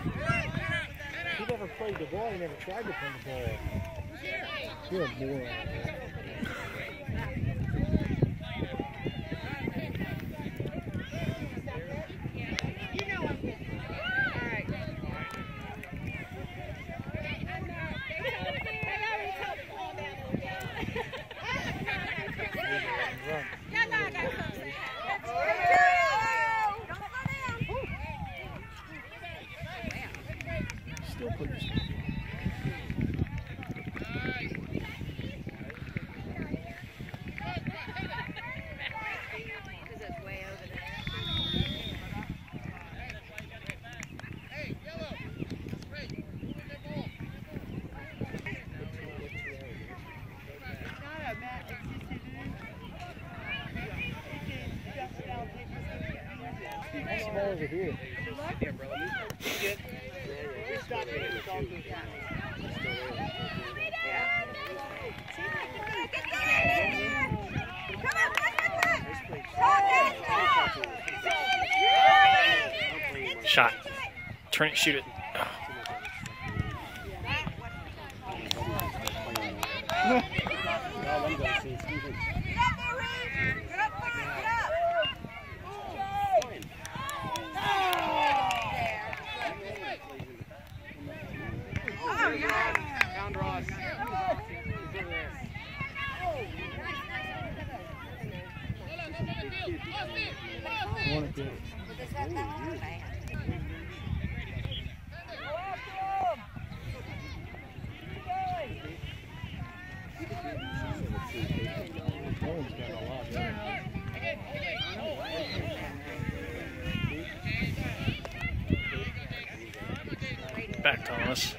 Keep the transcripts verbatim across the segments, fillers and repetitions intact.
He never played the ball. He never tried to play the ball. You're a moron. Still pretty strong. How small is it here? Shot. Turn it, shoot it. Back, Thomas.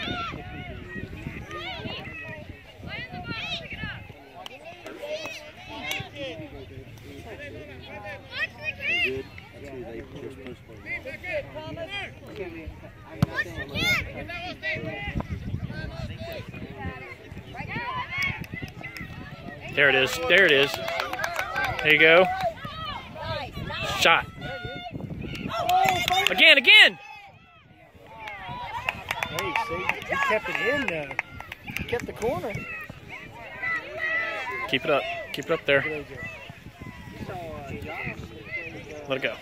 There it is. There it is. There you go. Shot. Again, again. Hey, see, he kept it in there. He kept the corner. Keep it up. Keep it up there. Let it go.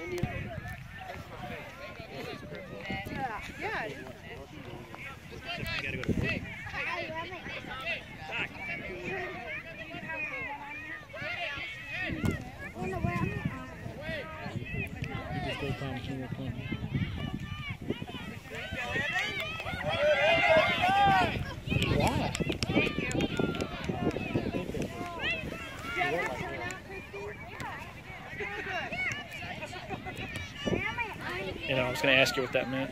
You know, I was going to ask you what that meant.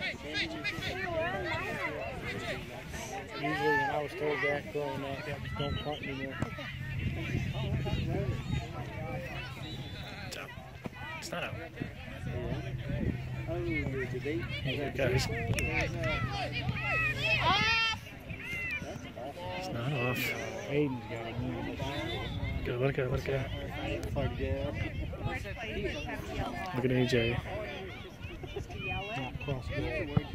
Usually when I was told that growing up, that was don't punt anymore. It's out. It's not out. Oh, the debate. Here it goes. It's not off. Aiden's got it. Go, let it go, let it go. Look at A J. Not cross the There you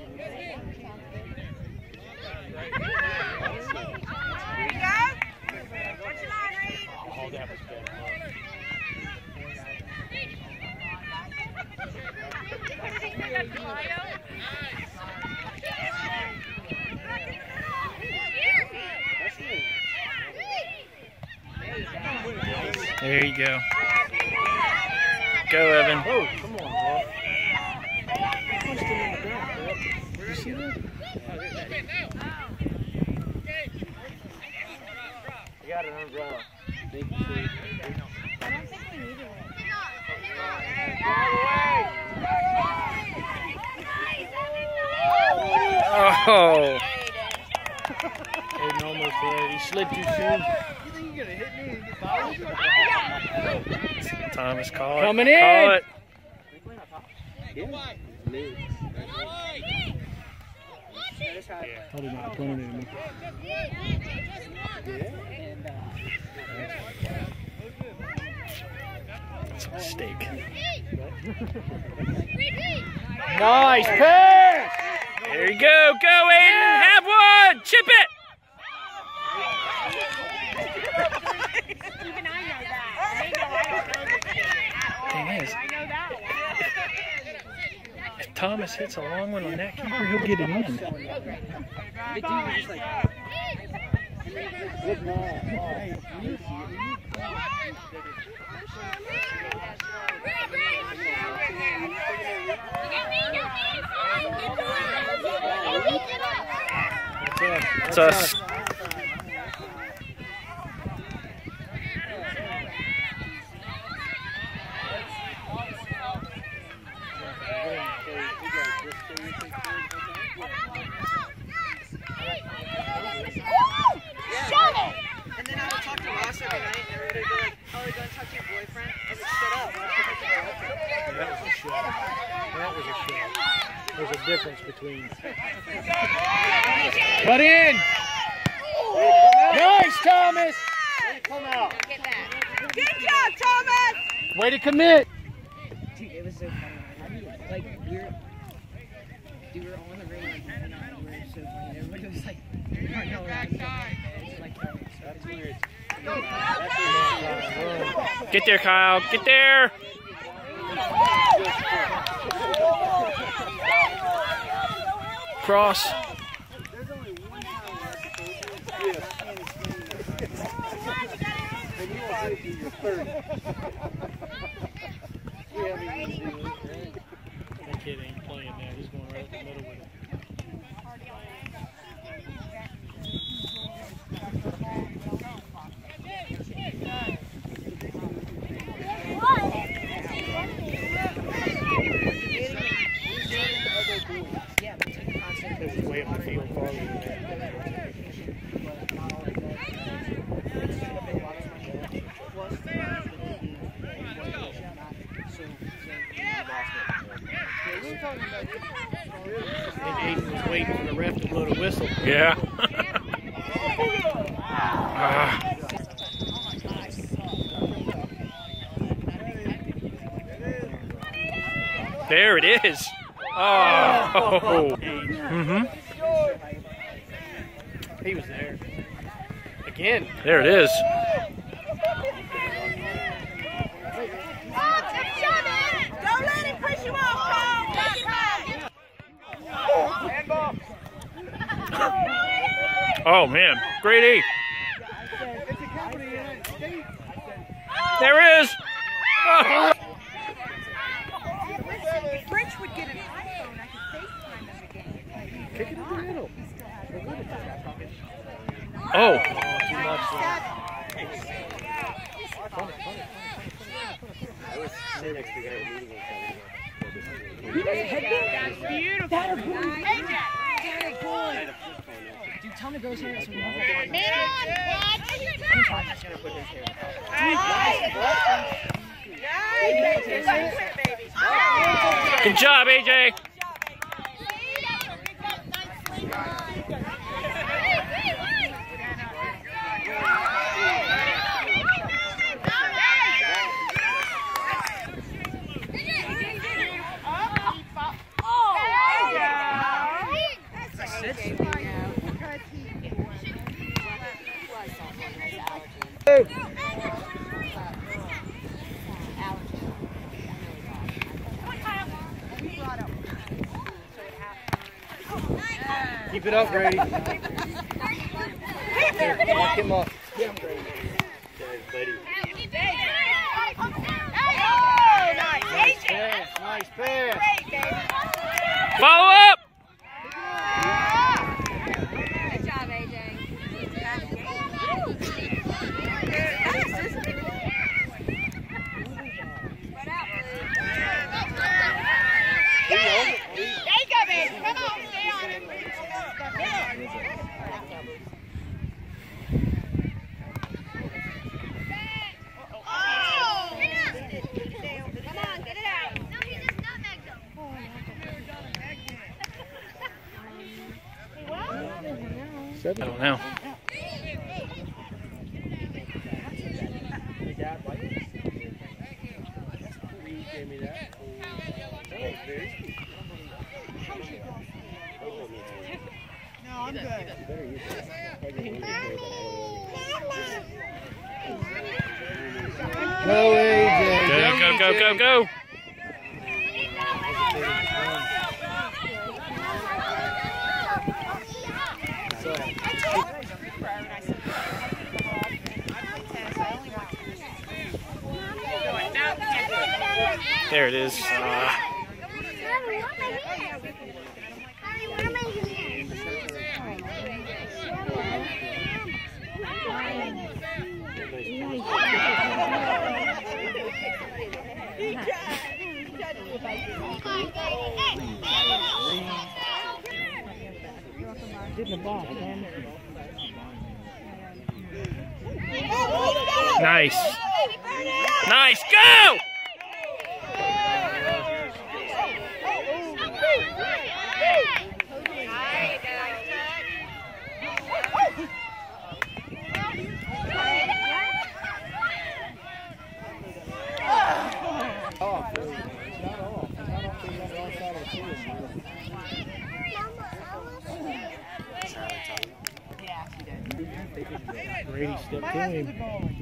go. What's your line, Reed? Oh, that was better. There you go. Go, Evan. Oh, come on, bro. Punched him in the ground, bro. Did you see that? You got it on ground. I don't think we needed it. Oh. Aiden almost there. He slid too soon. You think you're going to hit me and get fouled? Thomas, call it. Coming in. Call it. Yeah, probably not playing anymore. That's a mistake. Nice pass! There you go. Go, Aiden. Have one. Chip it. Even I know that. They know I don't know that. Thing is, I know that one. if Thomas hits a long one on that keeper, he'll get it in. It's us. And then I would talk to Ross every night, and everybody would be like, "Oh, you're going to talk to your boyfriend?" I was like, "Shut up." That was a show. That was a show. There's a difference between. Cut in! Nice, Thomas! Come out. Good job, Thomas! Way to commit! Dude, it was so funny. I mean, like, we were, we were on the ring, like, and I we were so funny. Everybody was like, running around. Like, that's weird. Get there, Kyle. Get there. Cross. That kid ain't playing now. He's going right up the middle with it. It's way up the field farther than that. And Aiden was waiting for the ref to blow the whistle. Yeah. Ah. There it is. Oh. Mm-hmm. He was there. Again. There it is. Don't let him push you off, Oh, man. Great E. There it is. Oh. Rich would get an iPhone. I could FaceTime him again. Kick it in the middle. Oh. Too much. I was sitting next to the guy meeting That's beautiful. That is good. Hey, Jack. Dude, tell him to go his hair so we don't have to. Man, I'm just gonna put his hair. Good job, A J. Keep it up, Grady. Lock him up. Nice pass. Nice pass. Follow up. Good job, A J. There you go, baby. Come on, stay on it. Oh! Come on, get it out. I don't know. Gave me that. Oh, very. I'm good. Go, A J. Go, go, go, go, go. There it is. Uh, Get in the box, man. nice. Nice. Go! Brady stepped to him.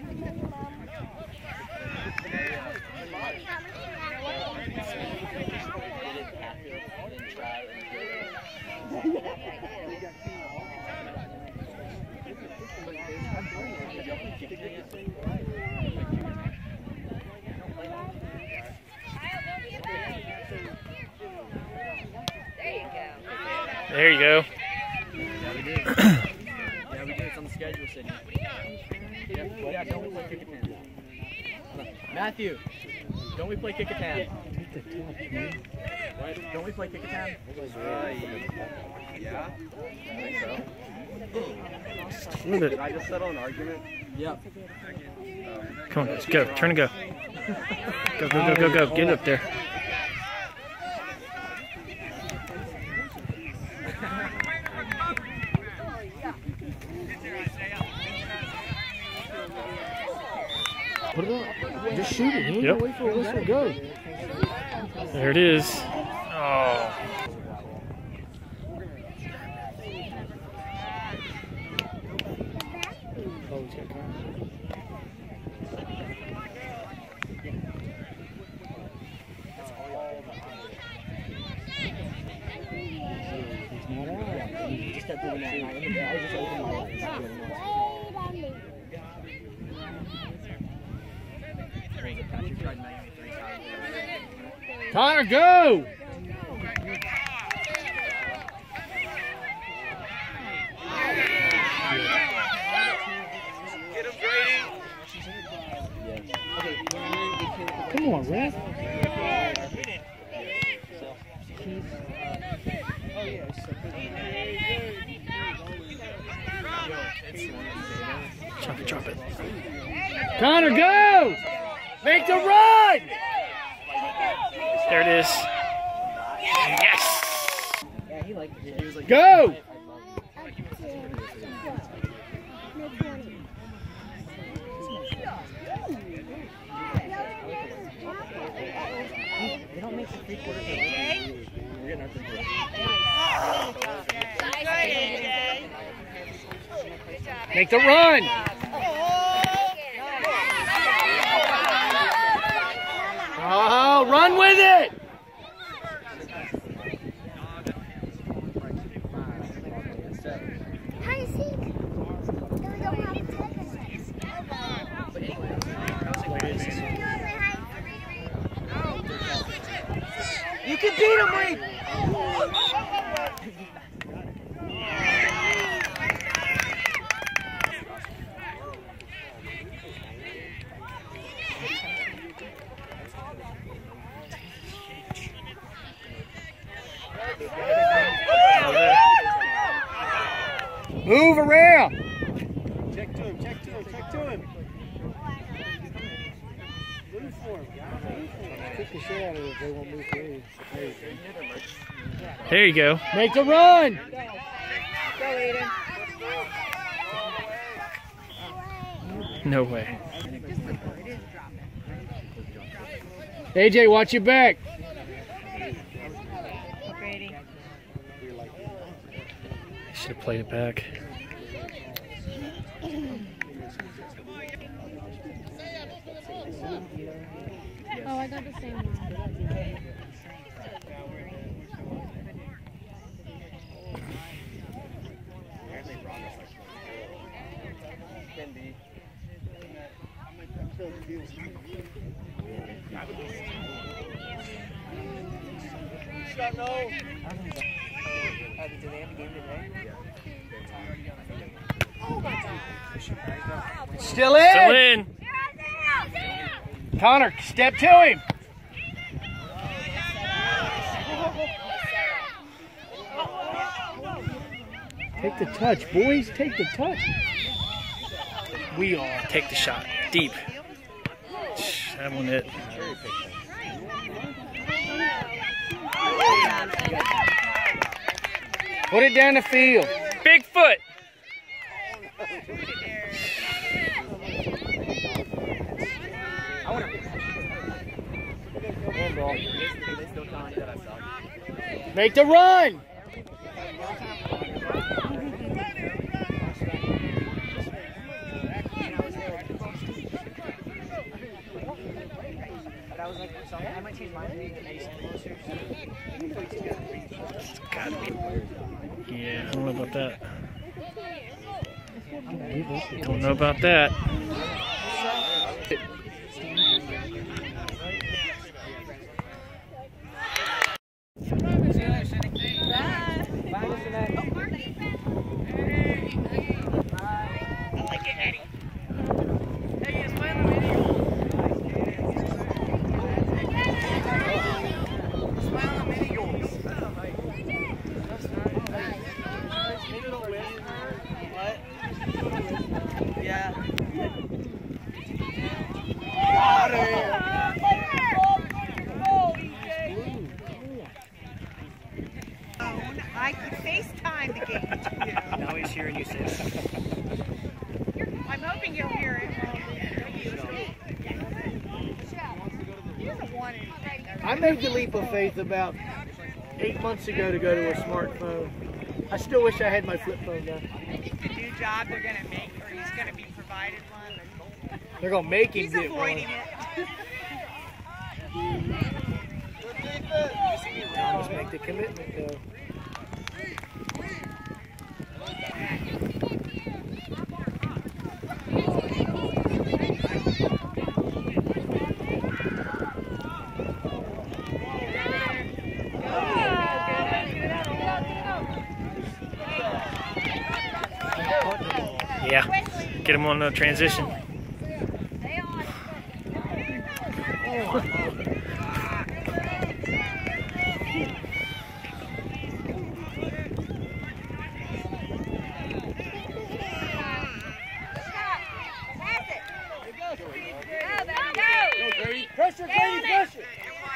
There you go. Yeah, we did. Yeah, we did. It's on the schedule, Sydney. Yeah, yeah, don't we play kick a tan? Matthew, don't we play kick a tan? What? Don't we play kick a tan? Uh, yeah. I think so. Did I just settle an argument? Yep. Come on, let's go. Turn and go. Go, go, go, go, go. Get up there. Put it up. Just shoot it. You ain't Yep. gonna wait for a whistle to go. There it is. Oh. Oh, he's got time. He's not out. He just kept doing that. I just opened my eyes. Connor, go! Get him, Brady! Come on, ref. Drop it, drop it. Connor, go! Make the run! There it is. Yes! Yeah, he liked it. He was like, Go! they don't make the three quarters of it. We're getting our three quarters. Make the run! Oh, run with it! You can beat him, Reed! Move around! Check to him, check to him, check to him. Move for him, guys. Kick the shit out of it if they won't move through. There you go. Make the run! Go, Aiden. No way. A J, watch your back. Should have played it back. Oh, I got the same one. Can be. Scott, no. Uh, did they have a game today? Still in. Still in. Connor, step to him. Take the touch, boys. Take the touch. We are. Take the shot. Deep. That one hit. Put it down the field. Bigfoot. Make the run. I was like, sorry, I might change mine to make it closer. Gotta be. Yeah, I don't know about that. Don't know about that. I could FaceTime the game to you. Now he's hearing you say that. I'm hoping you'll hear it. I made the leap of faith about eight months ago to go to a smartphone. I still wish I had my flip phone though. The new job they're going to make, or he's going to be provided one. They're gonna make him He's get one. avoiding it. Thomas, make the commitment though. Yeah, get him on the transition. Pressure, Grady, pressure!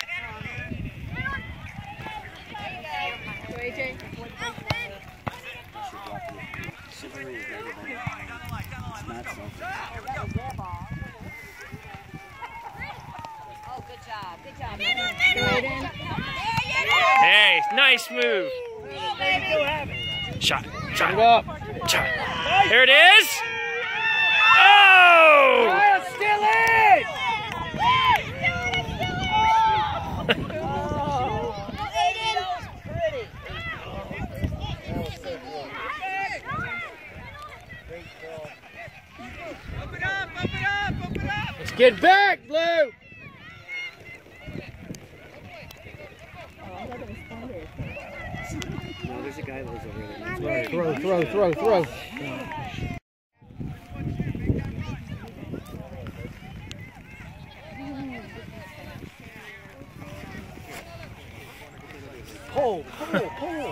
A J. Oh, good job. Good job. Hey, nice move. Shot, shot, Put it up. shot. There it is. Oh! Still in! Let's get back, Blue! No, there's a guy that lives over there. Throw, throw, throw, throw. Pull, pull, pull.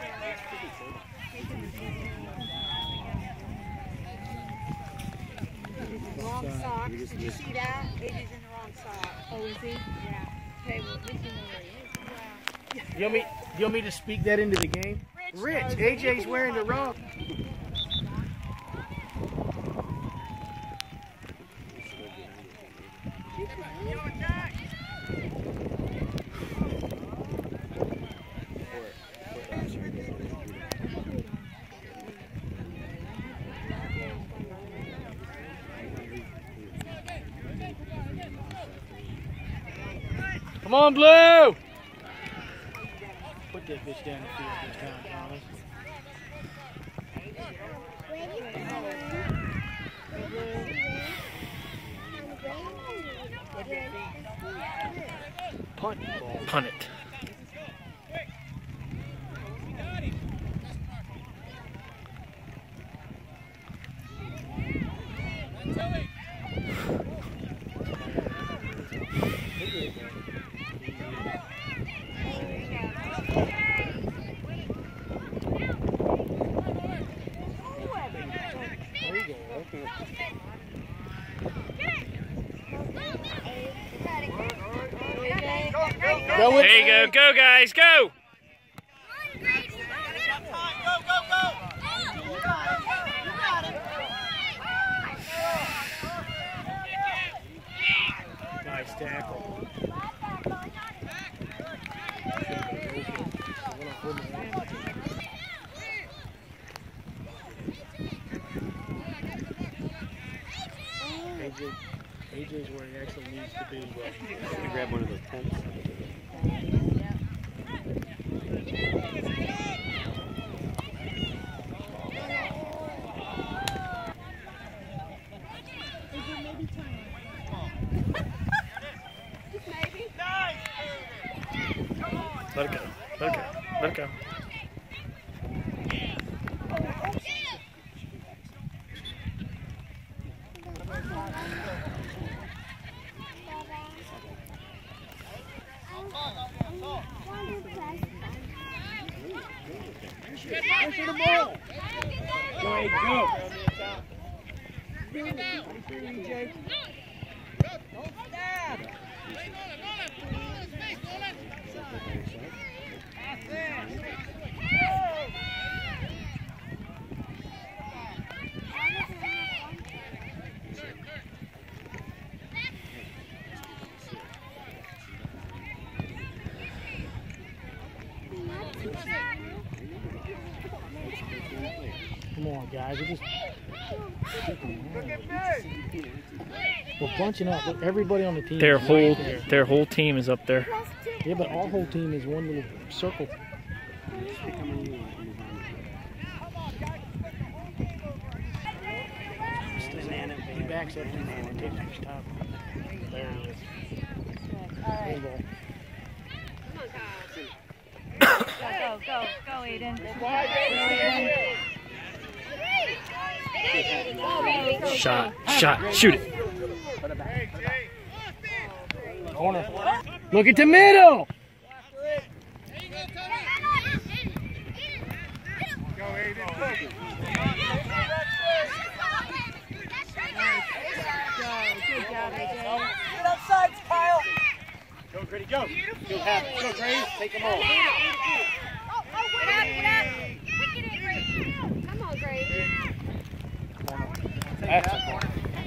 Wrong sock. Did you see that? It is in the wrong sock. Oh, is he? Yeah. Okay, well, at least you know where he is. You want me, you want me to speak that into the game? Rich, A J's wearing the wrong. Come on, Blue! Put that bitch down the field this time, Thomas. Punt ball. Punt it. Go with There you go. Go, guys. Go. Nice tackle. A J, A J's where he actually needs to be. Let me grab one of those tents. Let it go. Let it go. Let it go. Come on, guys. We're just we're bunching up. Look, everybody on the team. Their is whole right there. their whole team is up there. Yeah, but our whole team is one little circle. He backs up and takes his top. There he is. There you go. Go, go, go, Aiden. Shot. Shot. Shoot it. Corner. Look at the middle. Good job, A J. Get outside, Kyle. Go, Grady, go. Go, have it. Go, Grady. Take them all. Get up, get up. Kick it in, Grady. Come on, Grady. That's a corner.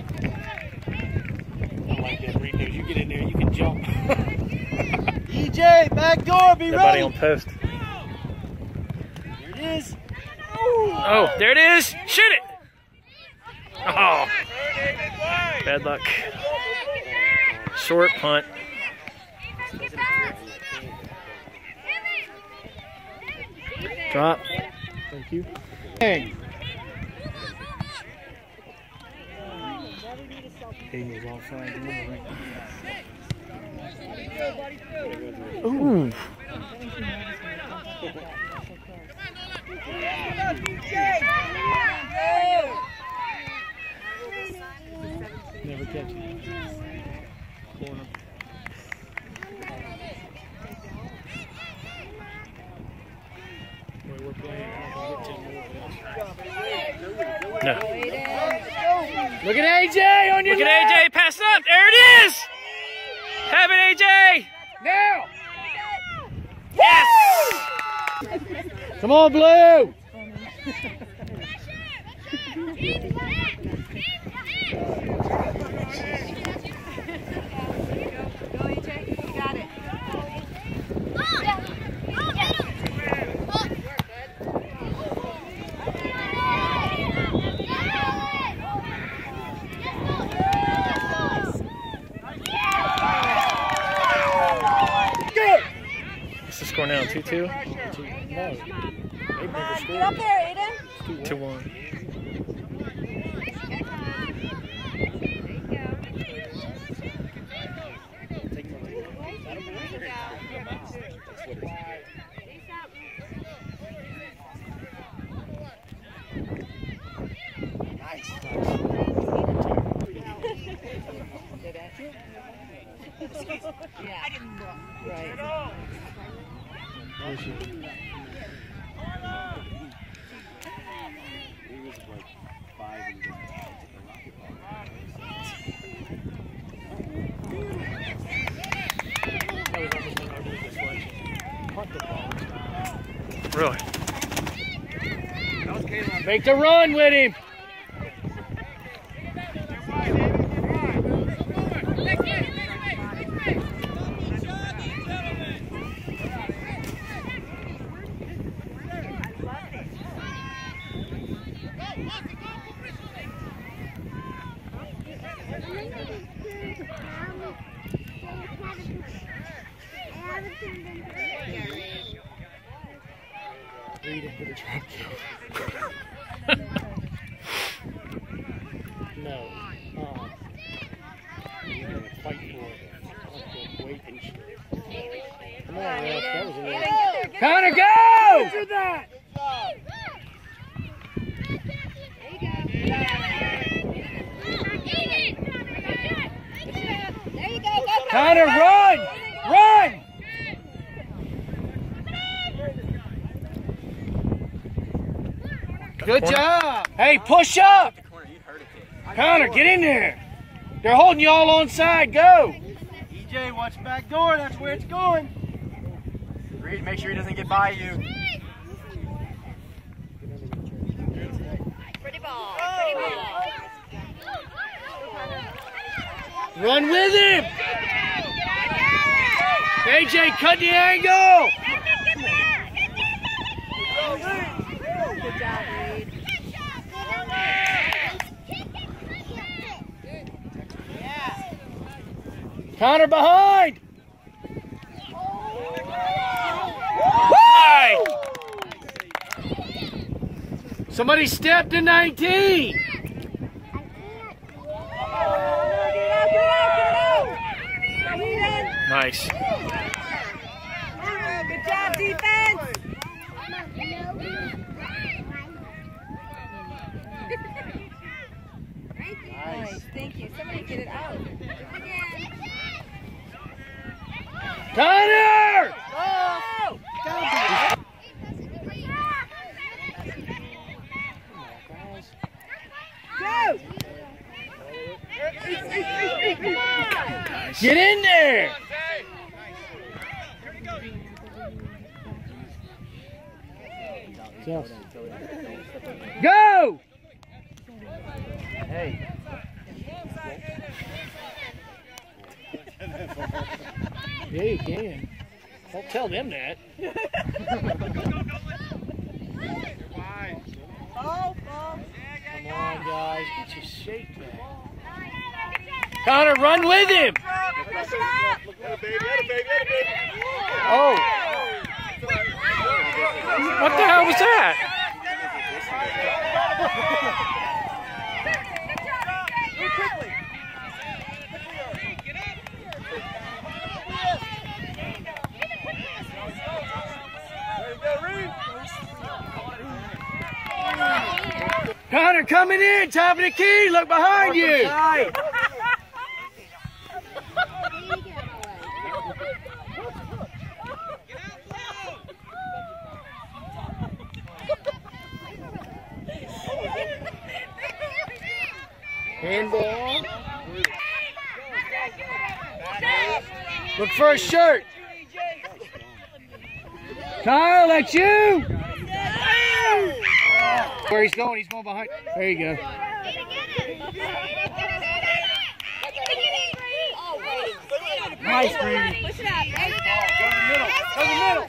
I like that, Rico. You get in there, you can jump. E J, back door, be Everybody ready. on post. There it is. Oh, there it is. Shoot it. Oh. Bad luck. Short punt. Drop. Thank you. Hey. Hayden was offside. Ooh. Never catch it. Corner. Wait, we're playing. I can get ten more. No. Look at A J on your Look at A J. Pass up. There it is. Have it, A J. now. Yes. Come on, Blue. Go, A J. You got it. two? No. They've never Get scored. up there, Aiden. Two one. Really? Make the run with him. Read it for the drop kill. No. Uh, you're gonna fight for it. Okay, wait and shit. Come on, Russ. That was a little. Connor, go! Do that! There you go. Go, go. Connor, run! Run! Good job. Hey, push up. Connor, get in there. They're holding you all on side. Go. E J, watch back door. That's where it's going. Reed, make sure he doesn't get by you. Pretty ball. Pretty ball. Run with him. A J, cut the angle. Good job, Reed. Connor behind. Hey! Somebody stepped to nineteen. Nice. Good job, defense. Nice, thank you. Somebody get it out. Connor! Oh! Go! Get in there! Go! Hey. Yeah, you can. Don't tell them that. Ball, ball. Come on, guys. Get your shape back. Connor, run with him! Push it up. Oh! What the hell was that? Connor coming in, top of the key, look behind you! Handball. Look for a shirt. Kyle, that's you. Where he's going, he's going behind. There you go. Nice, Brady. Push it up. There you Go in the middle. Go in the middle.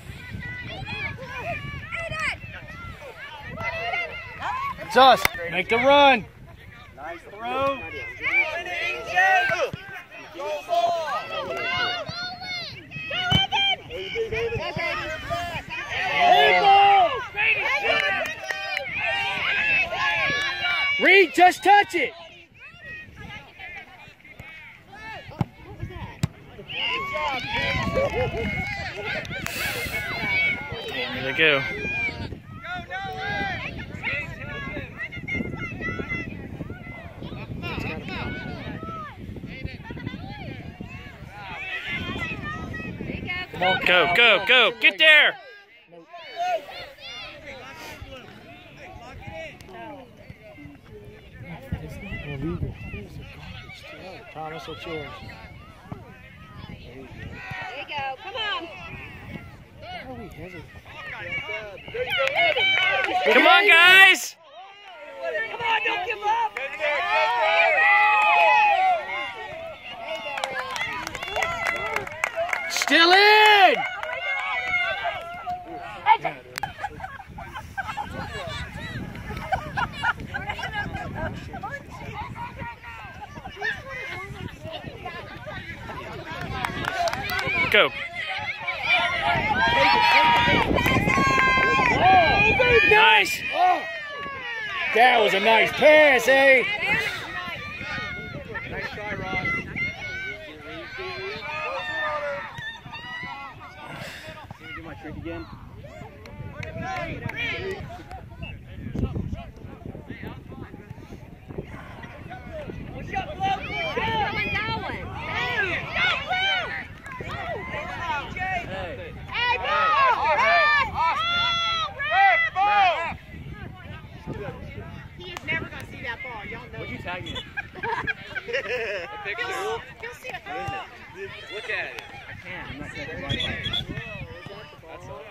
It's us. Make the run. Nice throw. Go, Evan! Just touch it. Here they go. Come on, Go, go, go. Get there. Illegal. Thomas, what's yours? There you go. Come on. Oh, he has it. Come on, guys. Come on, don't give up. Still in! Go. Nice. Oh, that was a nice pass, eh? Nice try, Ross. Can we do my trick again? Going, going. Hey. Hey, ball! Red! He is never going to see that ball. Y'all know. What'd you tag me in? A picture. He'll, he'll see it. Look at it. I can't. I'm not taking my life. That's all.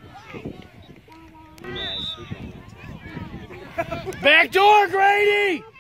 Back door, Grady!